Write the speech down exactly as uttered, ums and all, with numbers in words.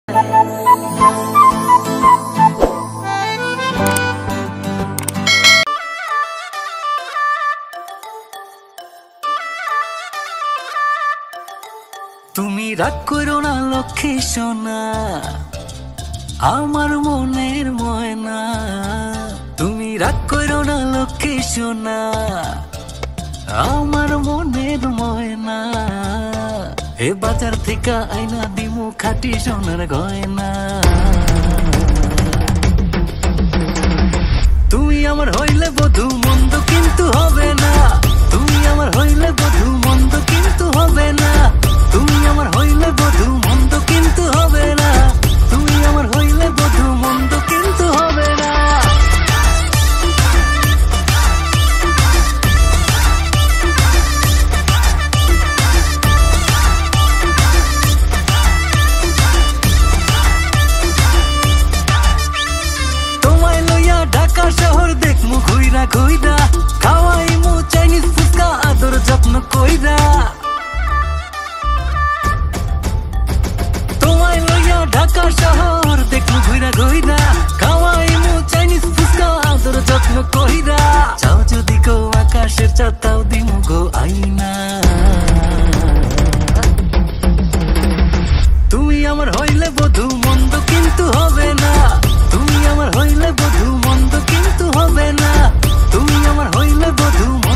তুমি রাগ করো না লক্ষ্মী সোনা, আমার মনের ময়না। তুমি রাগ করো না লক্ষ্মী সোনা, আমার মনের ময়না। এ বাজার থেকে আইনা দিমু খাটি সোনার গয়না। তুমি আমার হইলে বধূ মন্দ কিন্তু হবে না, তুমি আমার হইলে বধূ মন্দ কিন্তু হবে না। তুমি আমার হইলে বধূ মন্দ কিন্তু হবে না, তুমি আমার হইলে বধূ মন্দ কিন্তু হবে না। তোমায় লইয়া ঢাকা শহর দেখমু ঘুইরা ঘুইরা, খাওয়াইমু চাইনিজ ফুচকা আদর যত্ন কইরা। ঢাকা শহর দেখমু ঘুইরা ঘুইরা, খাওয়াইমু চাইনিজ ফুচকা আদর যত্ন কইরা। চাও যদি গো আকাশের চাঁদ তাও দিমু গো আইনা। তুমি আমার হইলে বধূ মন্দ কিন্তু হবে না, তুমি আমার হইলে বধূ মন্দ কিন্তু হবে না, তুমি আমার হইলে বধূ।